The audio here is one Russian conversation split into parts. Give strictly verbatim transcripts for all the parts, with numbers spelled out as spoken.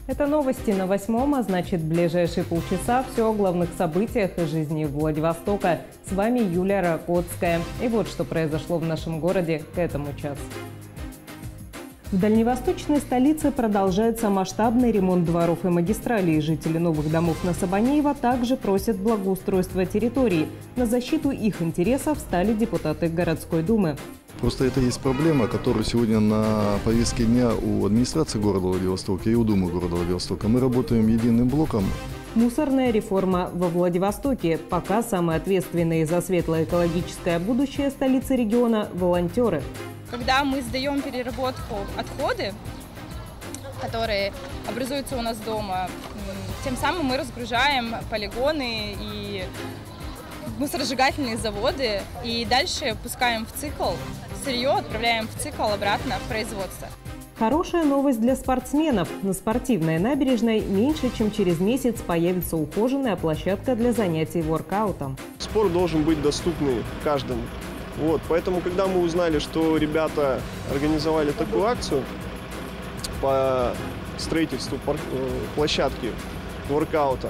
Это новости на восьмом, а значит в ближайшие полчаса все о главных событиях из жизни Владивостока. С вами Юлия Ракотская. И вот что произошло в нашем городе к этому часу. В дальневосточной столице продолжается масштабный ремонт дворов и магистралей. Жители новых домов на Сабанеева также просят благоустройства территории. На защиту их интересов стали депутаты городской думы. Просто это есть проблема, которая сегодня на повестке дня у администрации города Владивостока и у Думы города Владивостока. Мы работаем единым блоком. Мусорная реформа во Владивостоке. Пока самые ответственные за светлое экологическое будущее столицы региона – волонтеры. Когда мы сдаем переработку отходы, которые образуются у нас дома, тем самым мы разгружаем полигоны и мусоросжигательные заводы и дальше пускаем в цикл сырье, отправляем в цикл обратно в производство. Хорошая новость для спортсменов. На спортивной набережной меньше чем через месяц появится ухоженная площадка для занятий воркаутом. Спорт должен быть доступный каждому. Вот, поэтому, когда мы узнали, что ребята организовали такую акцию по строительству площадки воркаута,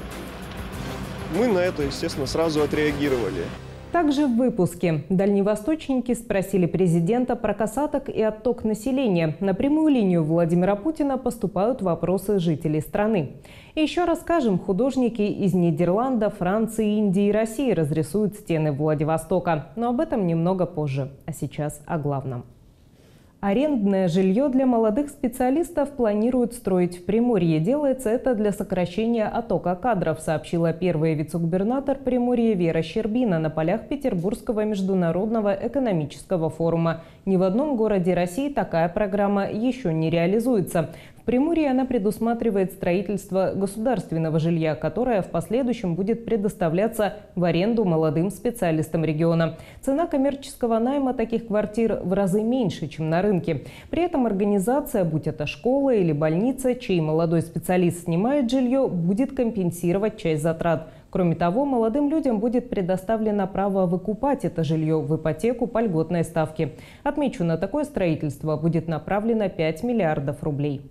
мы на это, естественно, сразу отреагировали. Также в выпуске дальневосточники спросили президента про касаток и отток населения. На прямую линию Владимира Путина поступают вопросы жителей страны. И еще расскажем, художники из Нидерланда, Франции, Индии и России разрисуют стены Владивостока. Но об этом немного позже. А сейчас о главном. Арендное жилье для молодых специалистов планируют строить в Приморье. Делается это для сокращения оттока кадров, сообщила первая вице-губернатор Приморья Вера Щербина на полях Петербургского международного экономического форума. Ни в одном городе России такая программа еще не реализуется. В Приморье она предусматривает строительство государственного жилья, которое в последующем будет предоставляться в аренду молодым специалистам региона. Цена коммерческого найма таких квартир в разы меньше, чем на рынке. При этом организация, будь это школа или больница, чей молодой специалист снимает жилье, будет компенсировать часть затрат. Кроме того, молодым людям будет предоставлено право выкупать это жилье в ипотеку по льготной ставке. Отмечу, на такое строительство будет направлено пять миллиардов рублей.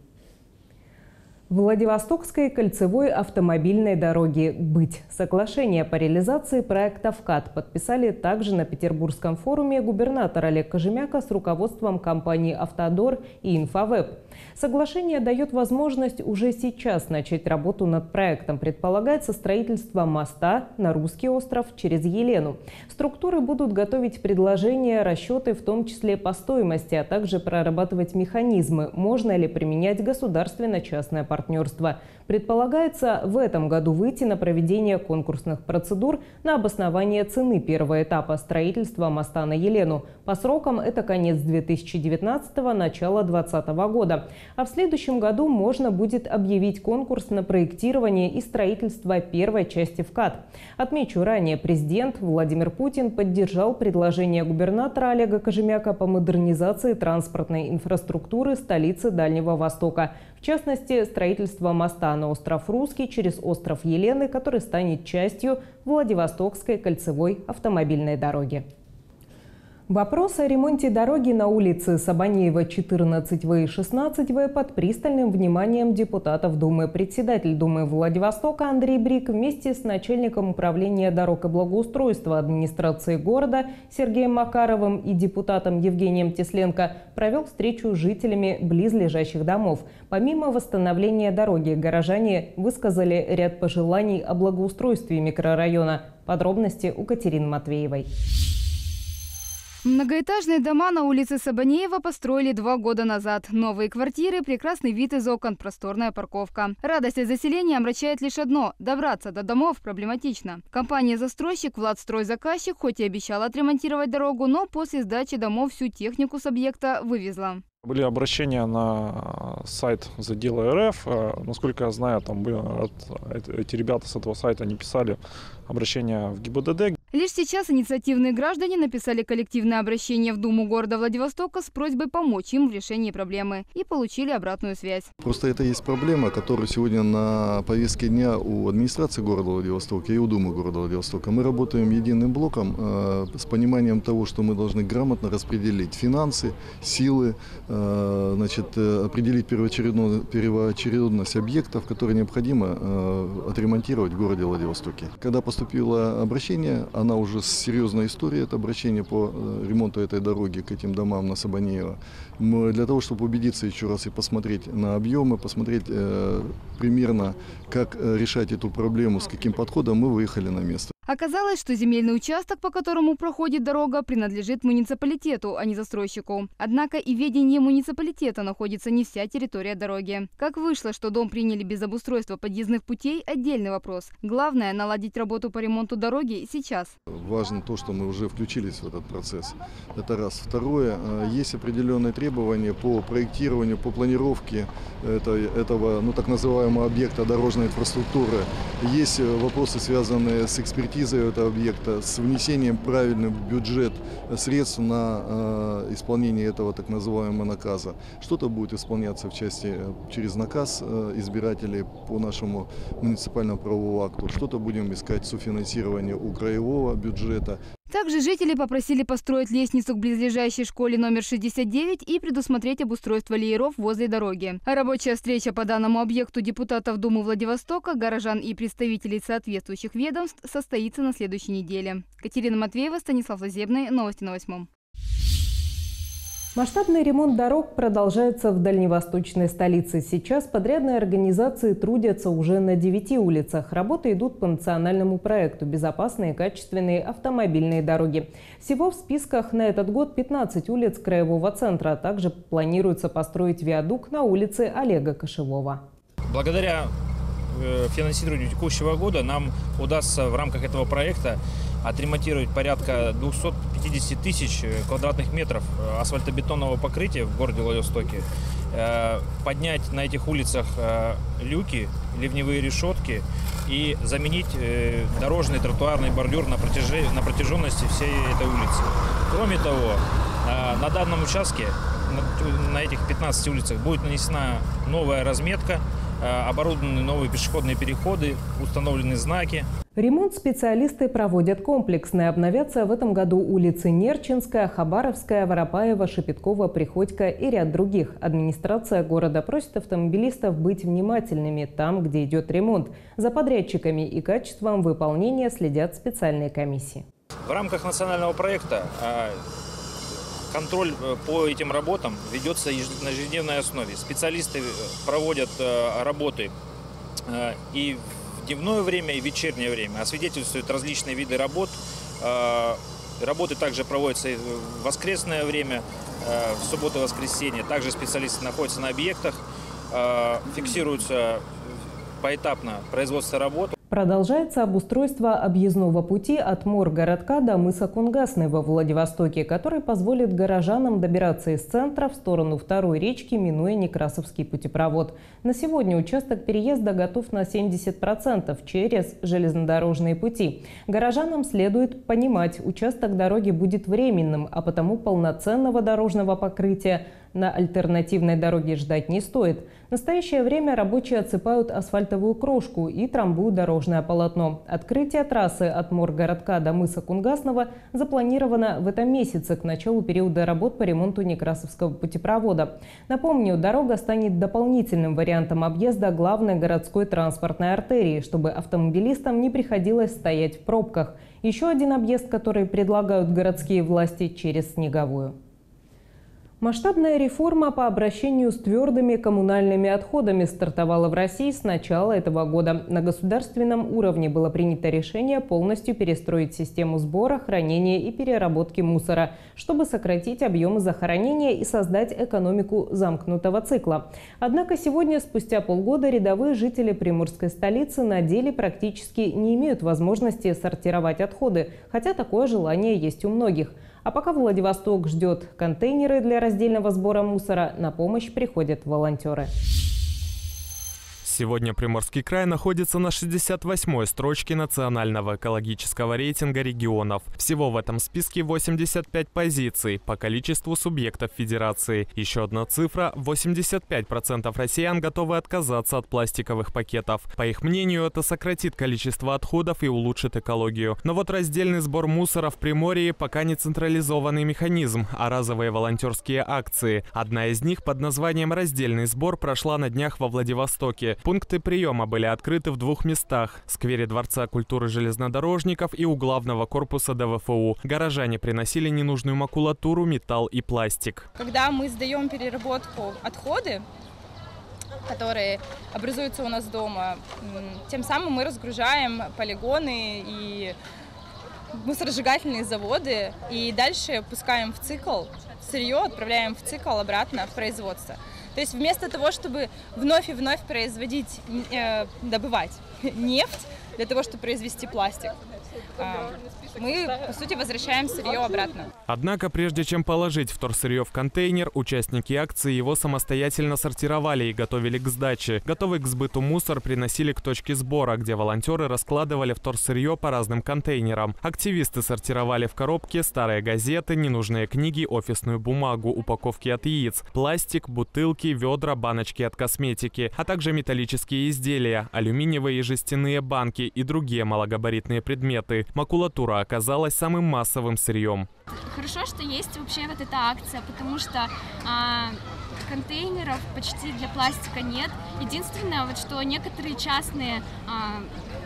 Владивостокской кольцевой автомобильной дороги «Быть». Соглашение по реализации проекта ВКАД подписали также на Петербургском форуме губернатор Олег Кожемяка с руководством компаний «Автодор» и «Инфовеб». Соглашение дает возможность уже сейчас начать работу над проектом. Предполагается строительство моста на Русский остров через Елену. Структуры будут готовить предложения, расчеты, в том числе по стоимости, а также прорабатывать механизмы, можно ли применять государственно-частное партнерство. Предполагается в этом году выйти на проведение конкурсных процедур на обоснование цены первого этапа строительства моста на Елену. По срокам это конец две тысячи девятнадцатого – начало две тысячи двадцатого года. А в следующем году можно будет объявить конкурс на проектирование и строительство первой части ВКАД. Отмечу, ранее президент Владимир Путин поддержал предложение губернатора Олега Кожемяка по модернизации транспортной инфраструктуры столицы Дальнего Востока. В частности, строительство моста на остров Русский через остров Елены, который станет частью Владивостокской кольцевой автомобильной дороги. Вопрос о ремонте дороги на улице Сабанеева четырнадцать В и шестнадцать В под пристальным вниманием депутатов Думы. Председатель Думы Владивостока Андрей Брик вместе с начальником управления дорог и благоустройства администрации города Сергеем Макаровым и депутатом Евгением Тесленко провел встречу с жителями близлежащих домов. Помимо восстановления дороги, горожане высказали ряд пожеланий о благоустройстве микрорайона. Подробности у Катерины Матвеевой. Многоэтажные дома на улице Сабанеева построили два года назад. Новые квартиры, прекрасный вид из окон, просторная парковка. Радость от заселения омрачает лишь одно – добраться до домов проблематично. Компания-застройщик «Владстройзаказчик» хоть и обещала отремонтировать дорогу, но после сдачи домов всю технику с объекта вывезла. Были обращения на сайт Задела РФ. Насколько я знаю, там были, эти ребята с этого сайта не писали обращения в ГИБДД. Лишь сейчас инициативные граждане написали коллективное обращение в Думу города Владивостока с просьбой помочь им в решении проблемы и получили обратную связь. Просто это есть проблема, которая сегодня на повестке дня у администрации города Владивостока и у Думы города Владивостока. Мы работаем единым блоком э, с пониманием того, что мы должны грамотно распределить финансы, силы, э, значит, определить первоочередно, первоочередность объектов, которые необходимо э, отремонтировать в городе Владивостоке. Когда поступило обращение, она уже с серьезной историей, это обращение по ремонту этой дороги к этим домам на Сабанеева. Мы для того, чтобы убедиться еще раз и посмотреть на объемы, посмотреть э, примерно, как решать эту проблему, с каким подходом, мы выехали на место. Оказалось, что земельный участок, по которому проходит дорога, принадлежит муниципалитету, а не застройщику. Однако и в ведении муниципалитета находится не вся территория дороги. Как вышло, что дом приняли без обустройства подъездных путей – отдельный вопрос. Главное – наладить работу по ремонту дороги сейчас. Важно то, что мы уже включились в этот процесс. Это раз. Второе, есть определенные требования по проектированию, по планировке этого, ну, так называемого объекта дорожной инфраструктуры. Есть вопросы, связанные с экспертизой этого объекта, с внесением правильным в бюджет средств на э, исполнение этого так называемого наказа. Что-то будет исполняться в части через наказ э, избирателей по нашему муниципальному правовому акту, что-то будем искать софинансирование у краевого бюджета. Также жители попросили построить лестницу к близлежащей школе номер шестьдесят девять и предусмотреть обустройство лееров возле дороги. Рабочая встреча по данному объекту депутатов Думы Владивостока, горожан и представителей соответствующих ведомств состоится на следующей неделе. Катерина Матвеева, Станислав Лазебный. Новости на восьмом. Масштабный ремонт дорог продолжается в дальневосточной столице. Сейчас подрядные организации трудятся уже на девяти улицах. Работы идут по национальному проекту «Безопасные и качественные автомобильные дороги». Всего в списках на этот год пятнадцать улиц краевого центра. Также планируется построить виадук на улице Олега Кошевого. Благодаря финансированию текущего года нам удастся в рамках этого проекта отремонтировать порядка двухсот пятидесяти тысяч квадратных метров асфальтобетонного покрытия в городе Владивостоке, поднять на этих улицах люки, ливневые решетки и заменить дорожный тротуарный бордюр на протяженности всей этой улицы. Кроме того, на данном участке, на этих пятнадцати улицах, будет нанесена новая разметка, оборудованы новые пешеходные переходы, установлены знаки. Ремонт специалисты проводят комплексный. Обновятся в этом году улицы Нерчинская, Хабаровская, Воропаева, Шепеткова, Приходько и ряд других. Администрация города просит автомобилистов быть внимательными там, где идет ремонт. За подрядчиками и качеством выполнения следят специальные комиссии. В рамках национального проекта контроль по этим работам ведется на ежедневной основе. Специалисты проводят работы и в дневное время, и в вечернее время, освидетельствуют различные виды работ. Работы также проводятся и в воскресное время, в субботу и воскресенье. Также специалисты находятся на объектах, фиксируются поэтапно производство работ. Продолжается обустройство объездного пути от моргородка до мыса Кунгасный во Владивостоке, который позволит горожанам добираться из центра в сторону второй речки, минуя Некрасовский путепровод. На сегодня участок переезда готов на семьдесят процентов через железнодорожные пути. Горожанам следует понимать, участок дороги будет временным, а потому полноценного дорожного покрытия на альтернативной дороге ждать не стоит. В настоящее время рабочие отсыпают асфальтовую крошку и трамбуют дорожное полотно. Открытие трассы от моргородка до мыса Кунгасного запланировано в этом месяце, к началу периода работ по ремонту Некрасовского путепровода. Напомню, дорога станет дополнительным вариантом объезда главной городской транспортной артерии, чтобы автомобилистам не приходилось стоять в пробках. Еще один объезд, который предлагают городские власти через Снеговую. Масштабная реформа по обращению с твердыми коммунальными отходами стартовала в России с начала этого года. На государственном уровне было принято решение полностью перестроить систему сбора, хранения и переработки мусора, чтобы сократить объемы захоронения и создать экономику замкнутого цикла. Однако сегодня, спустя полгода, рядовые жители приморской столицы на деле практически не имеют возможности сортировать отходы, хотя такое желание есть у многих. А пока Владивосток ждет контейнеры для раздельного сбора мусора, на помощь приходят волонтеры. Сегодня Приморский край находится на шестьдесят восьмой строчке национального экологического рейтинга регионов. Всего в этом списке восемьдесят пять позиций по количеству субъектов федерации. Еще одна цифра – восемьдесят пять процентов россиян готовы отказаться от пластиковых пакетов. По их мнению, это сократит количество отходов и улучшит экологию. Но вот раздельный сбор мусора в Приморье пока не централизованный механизм, а разовые волонтерские акции. Одна из них под названием «Раздельный сбор» прошла на днях во Владивостоке. Пункты приема были открыты в двух местах – сквере Дворца культуры железнодорожников и у главного корпуса дэ вэ эф у. Горожане приносили ненужную макулатуру, металл и пластик. Когда мы сдаем переработку отходы, которые образуются у нас дома, тем самым мы разгружаем полигоны и мусоросжигательные заводы и дальше пускаем в цикл сырье, отправляем в цикл обратно в производство. То есть вместо того, чтобы вновь и вновь производить, э, добывать нефть для того, чтобы произвести пластик, э, мы, по сути, возвращаем сырье обратно. Однако, прежде чем положить вторсырье в контейнер, участники акции его самостоятельно сортировали и готовили к сдаче. Готовый к сбыту мусор приносили к точке сбора, где волонтеры раскладывали вторсырье по разным контейнерам. Активисты сортировали в коробке старые газеты, ненужные книги, офисную бумагу, упаковки от яиц, пластик, бутылки, ведра, баночки от косметики, а также металлические изделия, алюминиевые и жестяные банки и другие малогабаритные предметы. Макулатура оказалась самым массовым сырьем. Хорошо, что есть вообще вот эта акция, потому что а, контейнеров почти для пластика нет. Единственное, вот что некоторые частные а,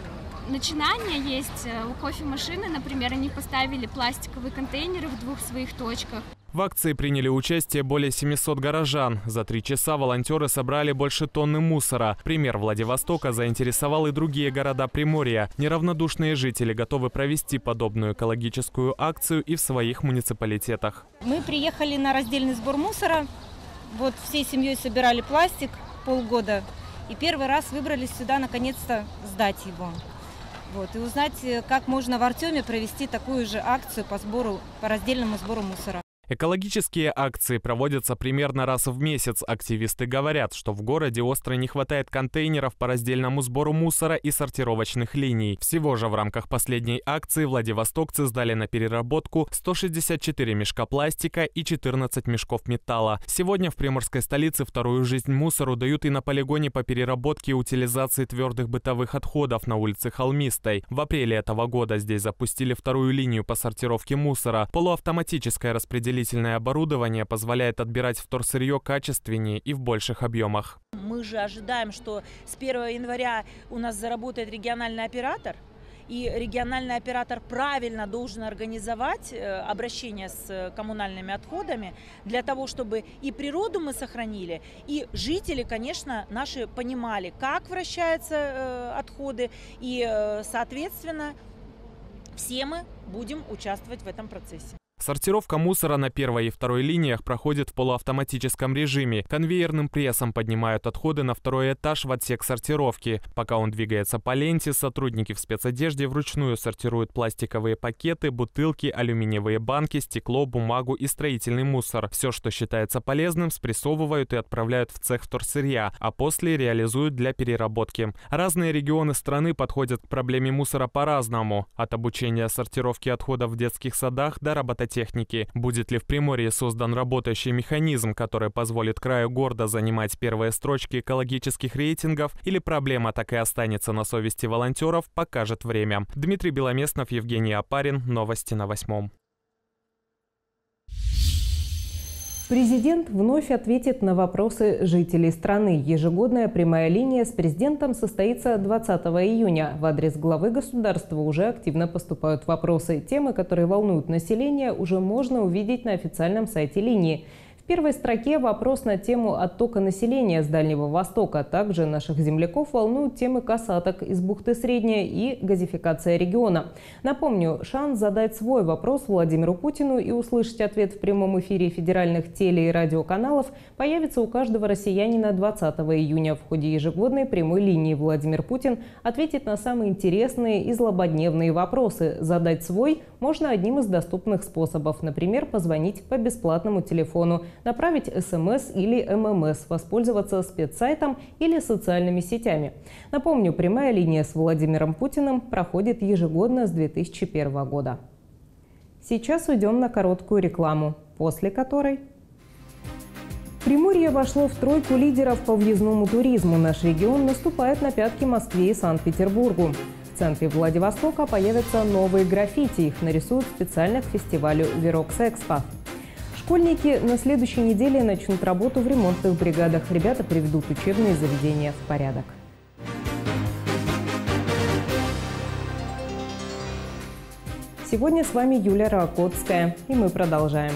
начинания есть. У кофемашины, например, они поставили пластиковые контейнеры в двух своих точках. В акции приняли участие более семисот горожан. За три часа волонтеры собрали больше тонны мусора. Пример Владивостока заинтересовал и другие города Приморья. Неравнодушные жители готовы провести подобную экологическую акцию и в своих муниципалитетах. Мы приехали на раздельный сбор мусора. Вот всей семьей собирали пластик полгода. И первый раз выбрались сюда наконец-то сдать его. Вот, и узнать, как можно в Артеме провести такую же акцию по сбору, по раздельному сбору мусора. Экологические акции проводятся примерно раз в месяц. Активисты говорят, что в городе остро не хватает контейнеров по раздельному сбору мусора и сортировочных линий. Всего же в рамках последней акции владивостокцы сдали на переработку сто шестьдесят четыре мешка пластика и четырнадцать мешков металла. Сегодня в приморской столице вторую жизнь мусору дают и на полигоне по переработке и утилизации твердых бытовых отходов на улице Холмистой. В апреле этого года здесь запустили вторую линию по сортировке мусора. Полуавтоматическое распределение оборудование позволяет отбирать вторсырье качественнее и в больших объемах. Мы же ожидаем, что с первого января у нас заработает региональный оператор. И региональный оператор правильно должен организовать обращение с коммунальными отходами для того, чтобы и природу мы сохранили, и жители, конечно, наши понимали, как вращаются отходы, и, соответственно, все мы будем участвовать в этом процессе. Сортировка мусора на первой и второй линиях проходит в полуавтоматическом режиме. Конвейерным прессом поднимают отходы на второй этаж в отсек сортировки. Пока он двигается по ленте, сотрудники в спецодежде вручную сортируют пластиковые пакеты, бутылки, алюминиевые банки, стекло, бумагу и строительный мусор. Все, что считается полезным, спрессовывают и отправляют в цех вторсырья, а после реализуют для переработки. Разные регионы страны подходят к проблеме мусора по-разному. От обучения сортировки отходов в детских садах до робототехники. Техники. Будет ли в Приморье создан работающий механизм, который позволит краю гордо занимать первые строчки экологических рейтингов, или проблема так и останется на совести волонтеров, покажет время. Дмитрий Беломеснов, Евгений Апарин. Новости на восьмом. Президент вновь ответит на вопросы жителей страны. Ежегодная прямая линия с президентом состоится двадцатого июня. В адрес главы государства уже активно поступают вопросы. Темы, которые волнуют население, уже можно увидеть на официальном сайте линии. В первой строке вопрос на тему оттока населения с Дальнего Востока. Также наших земляков волнуют темы касаток из бухты Средняя и газификация региона. Напомню, шанс задать свой вопрос Владимиру Путину и услышать ответ в прямом эфире федеральных теле- и радиоканалов появится у каждого россиянина двадцатого июня. В ходе ежегодной прямой линии Владимир Путин ответит на самые интересные и злободневные вопросы. Задать свой можно одним из доступных способов. Например, позвонить по бесплатному телефону направить эс эм эс или эм эм эс, воспользоваться спецсайтом или социальными сетями. Напомню, прямая линия с Владимиром Путиным проходит ежегодно с две тысячи первого года. Сейчас уйдем на короткую рекламу, после которой... Приморье вошло в тройку лидеров по въездному туризму. Наш регион наступает на пятки Москве и Санкт-Петербургу. В центре Владивостока появятся новые граффити. Их нарисуют специально к фестивалю Вирокс Экспо. Школьники на следующей неделе начнут работу в ремонтных бригадах. Ребята приведут учебные заведения в порядок. Сегодня с вами Юлия Ракотская, и мы продолжаем.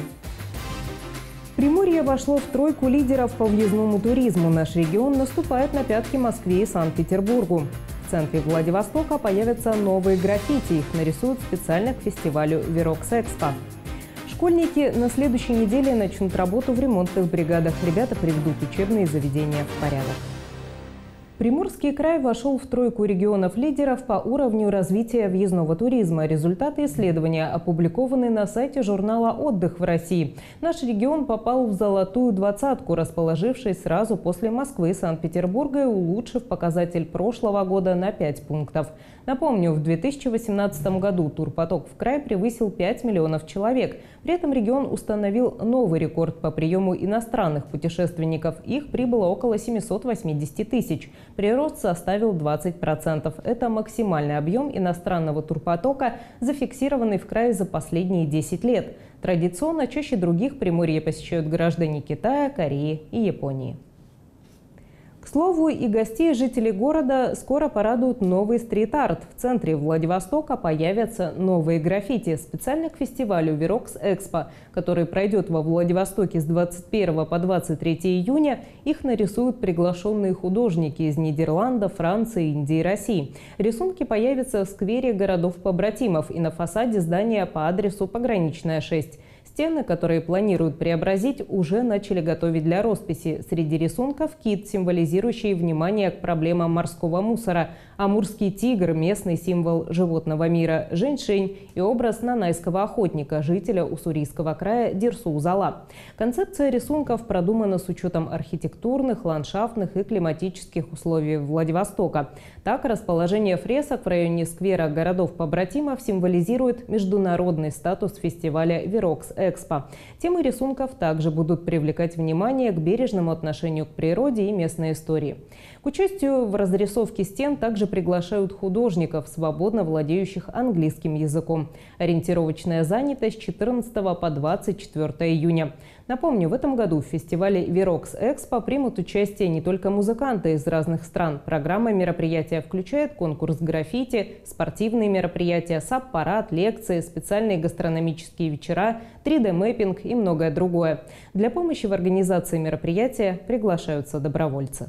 Приморье вошло в тройку лидеров по въездному туризму. Наш регион наступает на пятки Москве и Санкт-Петербургу. В центре Владивостока появятся новые граффити. Их нарисуют специально к фестивалю Вирокс Экспо. Школьники на следующей неделе начнут работу в ремонтных бригадах. Ребята приведут учебные заведения в порядок. Приморский край вошел в тройку регионов-лидеров по уровню развития въездного туризма. Результаты исследования опубликованы на сайте журнала «Отдых в России». Наш регион попал в золотую двадцатку, расположившись сразу после Москвы и Санкт-Петербурга, улучшив показатель прошлого года на пять пунктов. Напомню, в две тысячи восемнадцатом году турпоток в край превысил пять миллионов человек. При этом регион установил новый рекорд по приему иностранных путешественников. Их прибыло около семисот восьмидесяти тысяч. Прирост составил двадцать процентов. Это максимальный объем иностранного турпотока, зафиксированный в крае за последние десять лет. Традиционно чаще других Приморье посещают граждане Китая, Кореи и Японии. К слову, и гостей жителей города скоро порадуют новый стрит-арт. В центре Владивостока появятся новые граффити. Специально к фестивалю Вирокс Экспо, который пройдет во Владивостоке с двадцать первого по двадцать третье июня, их нарисуют приглашенные художники из Нидерландов, Франции, Индии и России. Рисунки появятся в сквере городов-побратимов и на фасаде здания по адресу Пограничная, шесть. Стены, которые планируют преобразить, уже начали готовить для росписи. Среди рисунков кит, символизирующий внимание к проблемам морского мусора, амурский тигр – местный символ животного мира, женьшень и образ нанайского охотника, жителя Уссурийского края Дерсу-Узала. Концепция рисунков продумана с учетом архитектурных, ландшафтных и климатических условий Владивостока. Так, расположение фресок в районе сквера городов-побратимов символизирует международный статус фестиваля Вирокс Экспо. Темы рисунков также будут привлекать внимание к бережному отношению к природе и местной истории. К участию в разрисовке стен также приглашают художников, свободно владеющих английским языком. Ориентировочная занятость с четырнадцатого по двадцать четвёртое июня. Напомню, в этом году в фестивале Вирокс Экспо примут участие не только музыканты из разных стран. Программа мероприятия включает конкурс граффити, спортивные мероприятия, саб-парад, лекции, специальные гастрономические вечера, три дэ-мэппинг и многое другое. Для помощи в организации мероприятия приглашаются добровольцы.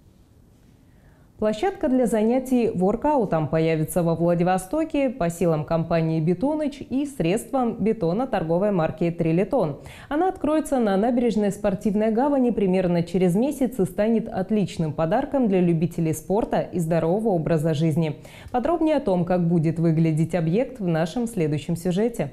Площадка для занятий воркаутом появится во Владивостоке по силам компании «Бетоныч» и средствам бетона торговой марки «Трилитон». Она откроется на набережной Спортивной гавани примерно через месяц и станет отличным подарком для любителей спорта и здорового образа жизни. Подробнее о том, как будет выглядеть объект, в нашем следующем сюжете.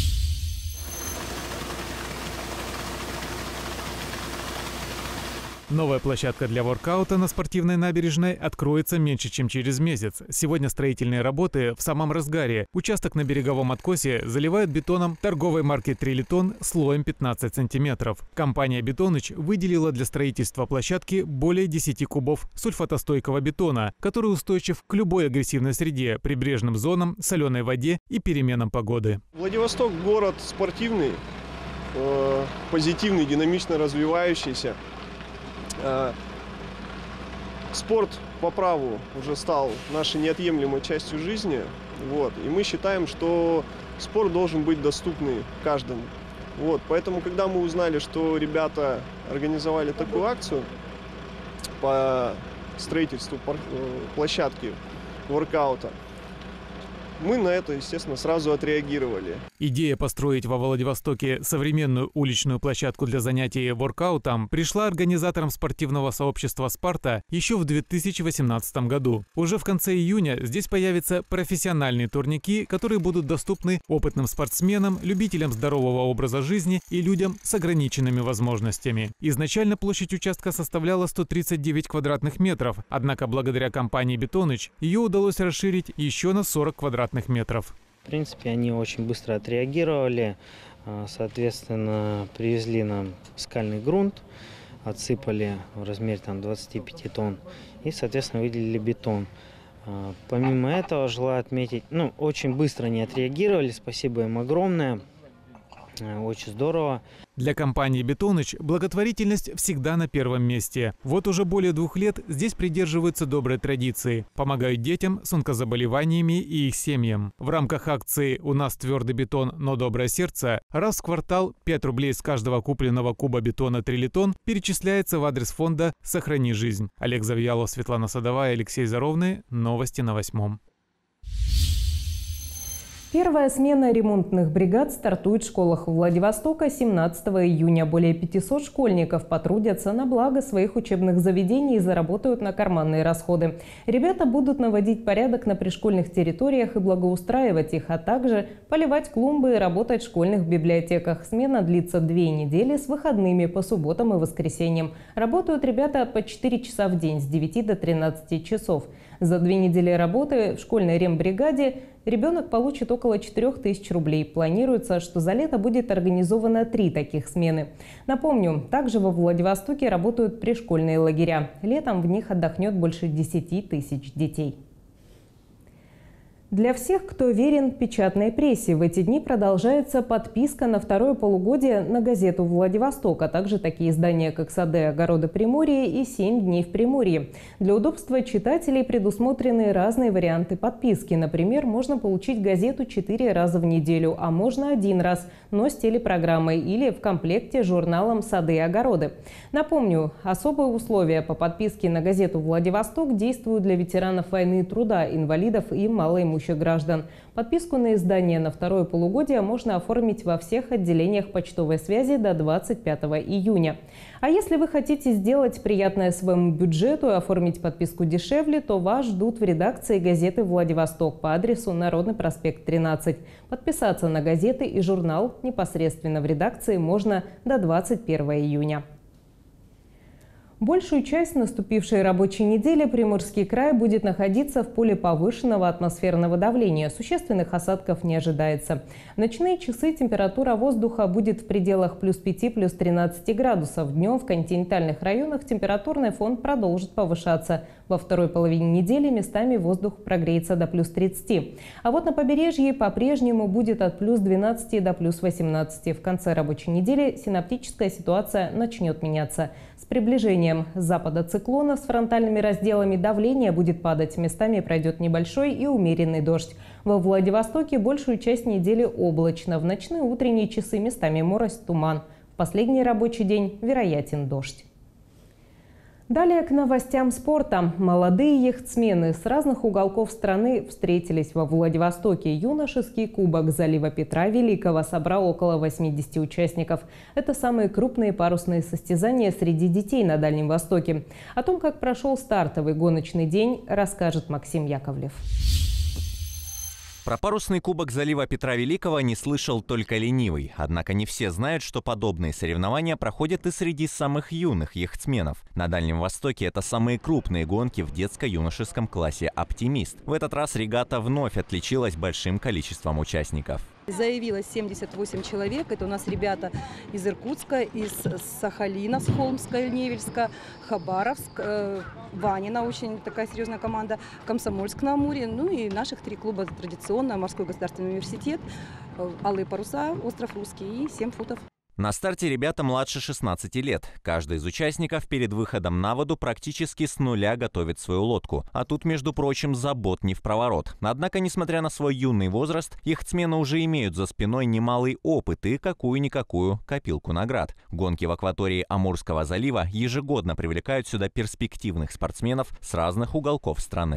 Новая площадка для воркаута на Спортивной набережной откроется меньше, чем через месяц. Сегодня строительные работы в самом разгаре. Участок на береговом откосе заливают бетоном торговой марки «Трилитон» слоем пятнадцать сантиметров. Компания «Бетоныч» выделила для строительства площадки более десяти кубов сульфатостойкого бетона, который устойчив к любой агрессивной среде, прибрежным зонам, соленой воде и переменам погоды. Владивосток – город спортивный, позитивный, динамично развивающийся. Спорт по праву уже стал нашей неотъемлемой частью жизни. Вот. И мы считаем, что спорт должен быть доступный каждому. Вот. Поэтому, когда мы узнали, что ребята организовали такую акцию по строительству площадки воркаута, мы на это, естественно, сразу отреагировали. Идея построить во Владивостоке современную уличную площадку для занятий воркаутом пришла организаторам спортивного сообщества «Спарта» еще в две тысячи восемнадцатом году. Уже в конце июня здесь появятся профессиональные турники, которые будут доступны опытным спортсменам, любителям здорового образа жизни и людям с ограниченными возможностями. Изначально площадь участка составляла сто тридцать девять квадратных метров, однако благодаря компании «Бетоныч» ее удалось расширить еще на сорок квадратных метров. В принципе, они очень быстро отреагировали, соответственно, привезли нам скальный грунт, отсыпали в размере там, двадцати пяти тонн и, соответственно, выделили бетон. Помимо этого, желаю отметить, ну, очень быстро они отреагировали, спасибо им огромное, очень здорово. Для компании «Бетоныч» благотворительность всегда на первом месте. Вот уже более двух лет здесь придерживаются доброй традиции. Помогают детям с онкозаболеваниями и их семьям. В рамках акции «У нас твердый бетон, но доброе сердце» раз в квартал пять рублей с каждого купленного куба бетона трилитон перечисляется в адрес фонда «Сохрани жизнь». Олег Завьялов, Светлана Садовая, Алексей Заровный. Новости на восьмом. Первая смена ремонтных бригад стартует в школах Владивостока семнадцатого июня. Более пятисот школьников потрудятся на благо своих учебных заведений и заработают на карманные расходы. Ребята будут наводить порядок на пришкольных территориях и благоустраивать их, а также поливать клумбы и работать в школьных библиотеках. Смена длится две недели с выходными по субботам и воскресеньям. Работают ребята по четыре часа в день с девяти до тринадцати часов. За две недели работы в школьной рембригаде ребенок получит около четырёх тысяч рублей. Планируется, что за лето будет организовано три таких смены. Напомню, также во Владивостоке работают пришкольные лагеря. Летом в них отдохнет больше десяти тысяч детей. Для всех, кто верен печатной прессе, в эти дни продолжается подписка на второе полугодие на газету «Владивосток», а также такие издания, как «Сады и огороды Приморья» и «Семь дней в Приморье». Для удобства читателей предусмотрены разные варианты подписки. Например, можно получить газету четыре раза в неделю, а можно один раз, но с телепрограммой или в комплекте с журналом «Сады и огороды». Напомню, особые условия по подписке на газету «Владивосток» действуют для ветеранов войны и труда, инвалидов и малоимущих граждан. Подписку на издание на второе полугодие можно оформить во всех отделениях почтовой связи до двадцать пятого июня. А если вы хотите сделать приятное своему бюджету и оформить подписку дешевле, то вас ждут в редакции газеты «Владивосток» по адресу Народный проспект тринадцать. Подписаться на газеты и журнал непосредственно в редакции можно до двадцать первого июня. Большую часть наступившей рабочей недели Приморский край будет находиться в поле повышенного атмосферного давления. Существенных осадков не ожидается. В ночные часы температура воздуха будет в пределах плюс пяти, плюс тринадцати градусов. Днем в континентальных районах температурный фон продолжит повышаться. Во второй половине недели местами воздух прогреется до плюс тридцати. А вот на побережье по-прежнему будет от плюс двенадцати до плюс восемнадцати. В конце рабочей недели синоптическая ситуация начнет меняться. С приближением с запада циклона с фронтальными разделами давление будет падать. Местами пройдет небольшой и умеренный дождь. Во Владивостоке большую часть недели облачно. В ночные утренние часы местами морось, туман. В последний рабочий день вероятен дождь. Далее к новостям спорта. Молодые яхтсмены с разных уголков страны встретились во Владивостоке. Юношеский кубок залива Петра Великого собрал около восьмидесяти участников. Это самые крупные парусные состязания среди детей на Дальнем Востоке. О том, как прошел стартовый гоночный день, расскажет Максим Яковлев. Про парусный кубок залива Петра Великого не слышал только ленивый. Однако не все знают, что подобные соревнования проходят и среди самых юных яхтсменов. На Дальнем Востоке это самые крупные гонки в детско-юношеском классе «Оптимист». В этот раз регата вновь отличилась большим количеством участников. Заявилось семьдесят восемь человек. Это у нас ребята из Иркутска, из Сахалина, с Холмска, Невельска, Хабаровск, э, Ванина, очень такая серьезная команда, Комсомольск на Амуре, ну и наших три клуба традиционно: Морской государственный университет, Алые паруса, Остров Русский и семь футов. На старте ребята младше шестнадцати лет. Каждый из участников перед выходом на воду практически с нуля готовит свою лодку. А тут, между прочим, забот не впроворот. Однако, несмотря на свой юный возраст, яхтсмены уже имеют за спиной немалый опыт и какую-никакую копилку наград. Гонки в акватории Амурского залива ежегодно привлекают сюда перспективных спортсменов с разных уголков страны.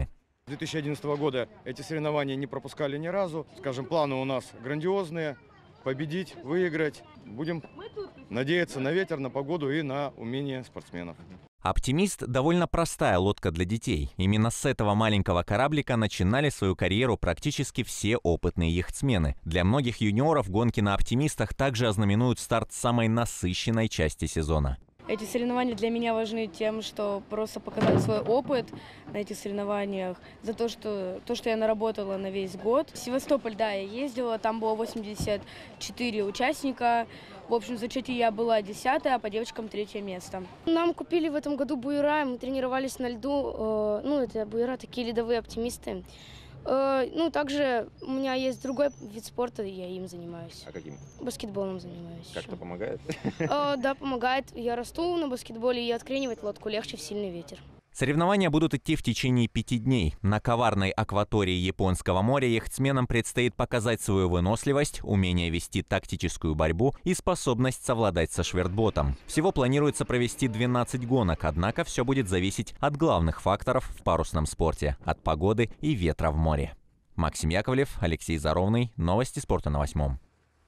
две тысячи одиннадцатого года эти соревнования не пропускали ни разу. Скажем, планы у нас грандиозные. Победить, выиграть. Будем надеяться на ветер, на погоду и на умение спортсменов. «Оптимист» — довольно простая лодка для детей. Именно с этого маленького кораблика начинали свою карьеру практически все опытные яхтсмены. Для многих юниоров гонки на «Оптимистах» также ознаменуют старт самой насыщенной части сезона. Эти соревнования для меня важны тем, что просто показать свой опыт на этих соревнованиях, за то, что, то, что я наработала на весь год. В Севастополь, да, я ездила, там было восемьдесят четыре участника. В общем, в зачете я была десятая, а по девочкам третье место. Нам купили в этом году буера, мы тренировались на льду. Э, ну, это буера, такие ледовые оптимисты. Э, ну, также у меня есть другой вид спорта, и я им занимаюсь. А каким? Баскетболом занимаюсь. Как-то помогает? Э, да, помогает. Я расту на баскетболе, и откренивать лодку легче в сильный ветер. Соревнования будут идти в течение пяти дней. На коварной акватории Японского моря яхтсменам предстоит показать свою выносливость, умение вести тактическую борьбу и способность совладать со швертботом. Всего планируется провести двенадцать гонок, однако все будет зависеть от главных факторов в парусном спорте – от погоды и ветра в море. Максим Яковлев, Алексей Заровный. Новости спорта на Восьмом.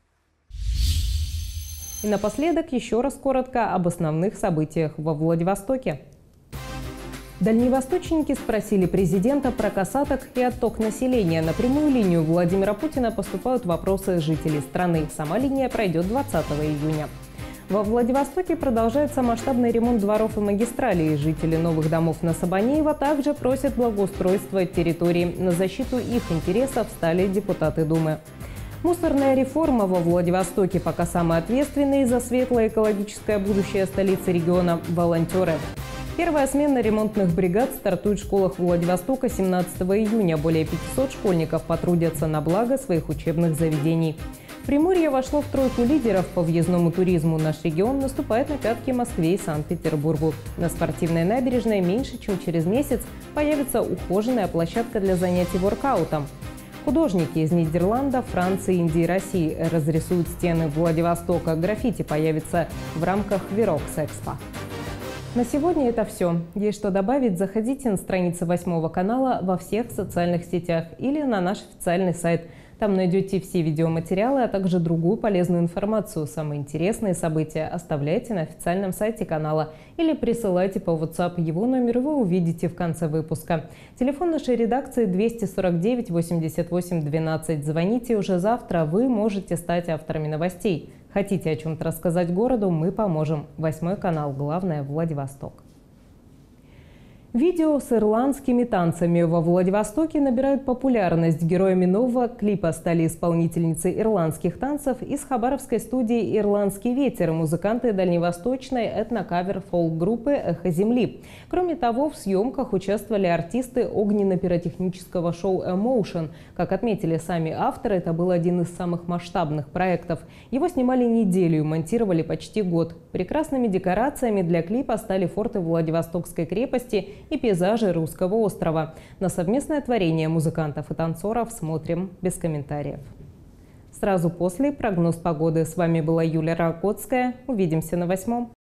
И напоследок еще раз коротко об основных событиях во Владивостоке. Дальневосточники спросили президента про касаток и отток населения. На прямую линию Владимира Путина поступают вопросы жителей страны. Сама линия пройдет двадцатого июня. Во Владивостоке продолжается масштабный ремонт дворов и магистралей. Жители новых домов на Сабанеева также просят благоустройства территории. На защиту их интересов встали депутаты Думы. Мусорная реформа во Владивостоке пока самая ответственная за светлое экологическое будущее столицы региона – волонтеры. Первая смена ремонтных бригад стартует в школах Владивостока семнадцатого июня. Более пятисот школьников потрудятся на благо своих учебных заведений. Приморье вошло в тройку лидеров по въездному туризму. Наш регион наступает на пятки Москве и Санкт-Петербургу. На спортивной набережной меньше чем через месяц появится ухоженная площадка для занятий воркаутом. Художники из Нидерландов, Франции, Индии и России разрисуют стены Владивостока. Граффити появится в рамках Вирокс Экспо. На сегодня это все. Есть что добавить, заходите на страницы Восьмого канала во всех социальных сетях или на наш официальный сайт. Там найдете все видеоматериалы, а также другую полезную информацию. Самые интересные события оставляйте на официальном сайте канала или присылайте по WhatsApp. Его номер вы увидите в конце выпуска. Телефон нашей редакции двести сорок девять восемьдесят восемь двенадцать. Звоните уже завтра, вы можете стать авторами новостей. Хотите о чем-то рассказать городу, мы поможем. Восьмой канал. Главное – Владивосток. Видео с ирландскими танцами во Владивостоке набирают популярность. Героями нового клипа стали исполнительницы ирландских танцев из хабаровской студии «Ирландский ветер», музыканты дальневосточной этнокавер-фолк-группы «Эхо земли». Кроме того, в съемках участвовали артисты огненно-пиротехнического шоу «Эмоушен». Как отметили сами авторы, это был один из самых масштабных проектов. Его снимали неделю и монтировали почти год. Прекрасными декорациями для клипа стали форты Владивостокской крепости и пейзажи Русского острова. На совместное творение музыкантов и танцоров смотрим без комментариев. Сразу после прогноз погоды. С вами была Юлия Ракотская. Увидимся на Восьмом.